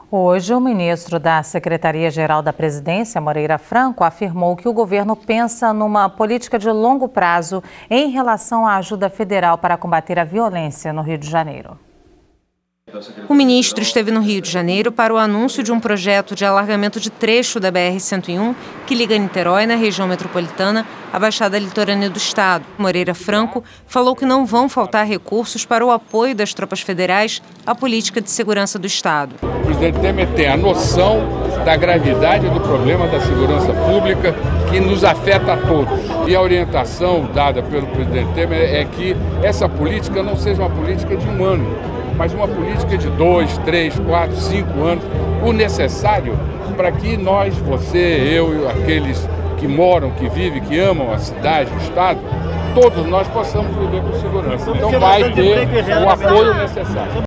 Hoje, o ministro da Secretaria-Geral da Presidência, Moreira Franco, afirmou que o governo pensa numa política de longo prazo em relação à ajuda federal para combater a violência no Rio de Janeiro. O ministro esteve no Rio de Janeiro para o anúncio de um projeto de alargamento de trecho da BR-101 que liga Niterói, na região metropolitana, à Baixada Litorânea do estado. Moreira Franco falou que não vão faltar recursos para o apoio das tropas federais à política de segurança do estado. O presidente Temer tem a noção da gravidade do problema da segurança pública que nos afeta a todos. E a orientação dada pelo presidente Temer é que essa política não seja uma política de um ano, mas uma política de 2, 3, 4, 5 anos, o necessário para que nós, você, eu e aqueles que moram, que vivem, que amam a cidade, o estado, todos nós possamos viver com segurança. Então vai ter o apoio necessário.